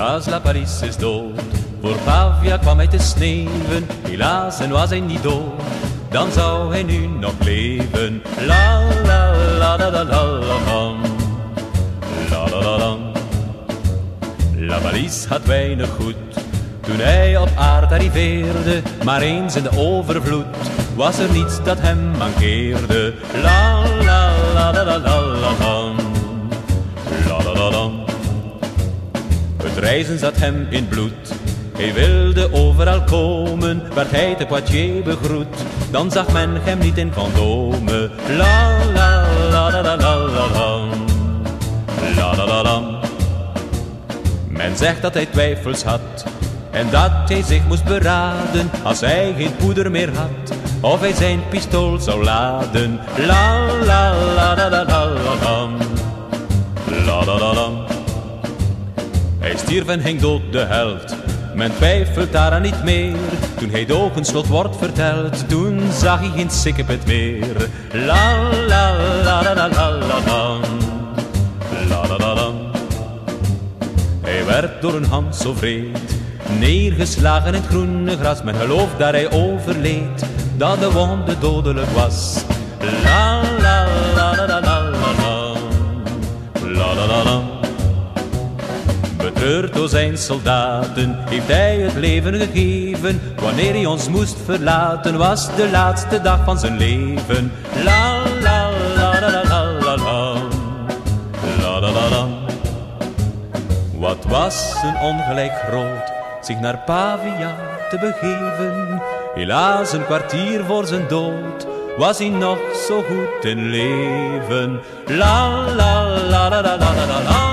helaas La Palisse is dood. Voor Pavia kwam hij te sneven, helaas en was hij niet dood. Dan zou hij nu nog leven. La la la la la la la la la la la. La Palisse had weinig goed toen hij op aarde arriveerde, maar eens in de overvloed was er niets dat hem mankeerde. La la la la la la la la la la la. Het reizen zat hem in bloed, hij wilde overal komen, werd hij te Poitiers begroet, dan zag men hem niet in Vendôme. La la la la la la la la la la la. Men zegt dat hij twijfels had en dat hij zich moest beraden als hij geen poeder meer had of hij zijn pistool zou laden. La la la la la la la la la la la. Hij stierf en hing dood de held, men twijfelt daaraan niet meer. Toen hij de ogenslot wordt verteld, toen zag hij geen sikkepit meer. La la la la la la la la la la la. Hij werd door een hand zo vreed neergeslagen in het groene gras. Men gelooft dat hij overleed, dat de wonde dodelijk was. La la la la la la la la la la. Betreurd door zijn soldaten heeft hij het leven gegeven. Wanneer hij ons moest verlaten, was de laatste dag van zijn leven. La la la la la la la la la la la. Wat was een ongelijk groot, zich naar Pavia te begeven. Helaas een kwartier voor zijn dood was hij nog zo goed in leven. La la la la la la la la.